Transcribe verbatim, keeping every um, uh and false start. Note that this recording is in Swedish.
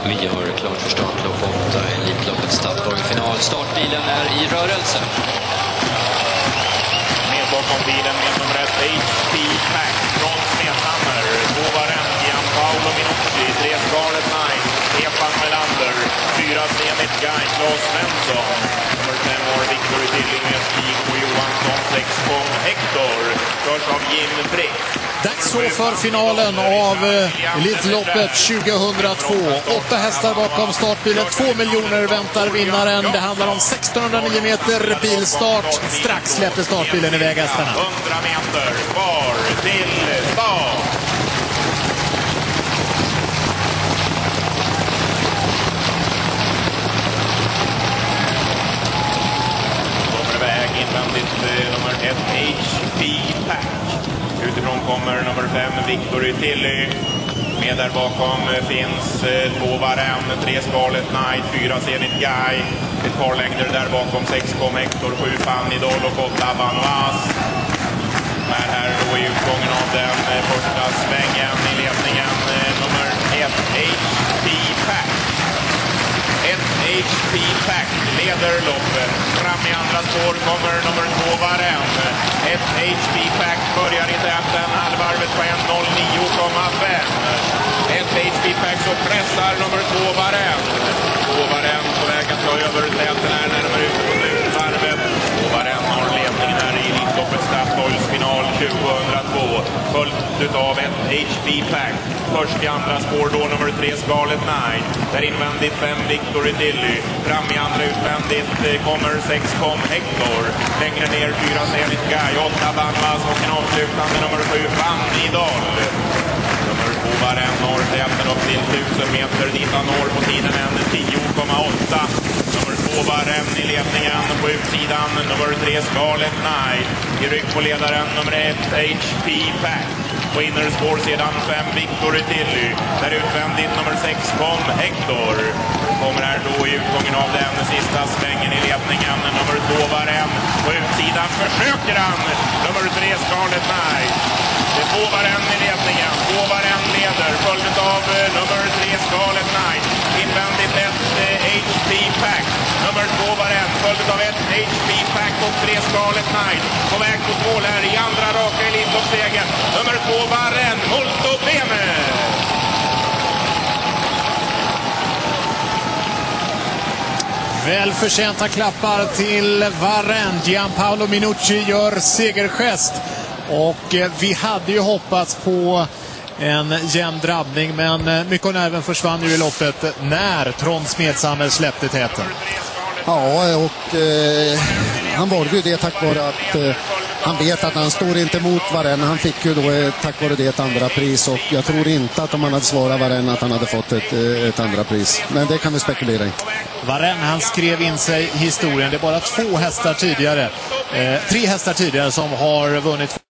Vi gör klart för startlopp åtta, Elitloppet Statoil-final. Startbilen är i rörelse. Med bakom bilen med nummer ett H P Pack från Smedhammer. Två Varenne, Gianpaolo Minucci, tre Scarlet Knight, Stefan Melander, fyra Zenit Guy, Claes Svensson. Nummer fem år Victor Tilling med Stig och Johansson, sex kom Hector. Körs av Jim Brick. Dags så för finalen av Elitloppet tjugohundratvå. Åtta hästar bakom startbilen, två miljoner väntar vinnaren. Det handlar om sextonhundranio meter bilstart. Strax släpper startbilen iväg hästarna. hundra meter kvar till start. Kommer iväg invändigt nummer ett H P Pack. Utifrån kommer nummer fem Victor Tilly. Med där bakom finns två Varenne, tre Scarlet Knight, fyra Zenit Guy. Ett par längder där bakom, sex kom Hector, sju Fanny Doll och åtta Vanoise. Är här då i utgången av den första svängen i ledningen nummer ett H P Pack. ett H P Pack leder loppet. Fram i andra spår kommer nummer två Varenne. ett H P Pack börjar i täten, halvvarvet på en noll nio komma fem. ett H P Pack så pressar nummer två Varenne. två Varenne på väg att ta över täten här närmare ute på slutvarvet. två Varenne har ledningen här i Elitloppet Statoils final tjugohundratvå. Följt av ett H P Pack. Först i andra spår då nummer tre Scarlet Knight. Där invändigt fem Victor Tilly. Fram i andra utvändigt kommer sex kom Hector. Längre ner fyra Zenit Guy. åtta Vanoise och en avslutande nummer sju Fanny Doll. Nummer två Varenne har täten upp till tusen meter. Dit han når på tiden en tio komma åtta. Nummer två Varenne i ledningen på utsidan. Nummer tre Scarlet Knight. I rygg på ledaren nummer ett H P Pack. På innerspår sedan fem Victor Tilly. Där utvändigt nummer sex kom Hector. Kommer här då i utgången av den sista svängen i ledningen. Nummer två Varenne. På utsidan försöker han. Nummer tre Scarlet Knight. Det är två Varenne i ledningen. Två Varenne leder. Följt av nummer tre Scarlet Knight. Invändigt ett H P Pack. Nummer två Varenne. Följt av ett H P Pack och tre Scarlet Knight. På väg mot mål här i andra raka Elitloppsstegen. Nummer två Varenne. Molto bene! Välförtjänta klappar till Varenne. Gianpaolo Minucci gör segergest. Och vi hade ju hoppats på en jämn drabbning, men mycket av nerven försvann ju i loppet när Trond Smedhammer släppte täten. Ja, och eh, han valde ju det tack vare att eh, han vet att han står inte mot Varenne. Han fick ju då eh, tack vare det ett andra pris, och jag tror inte att om han hade svarat Varenne att han hade fått ett, eh, ett andra pris. Men det kan vi spekulera i. Varenne, han skrev in sig i historien. Det är bara två hästar tidigare, eh, tre hästar tidigare som har vunnit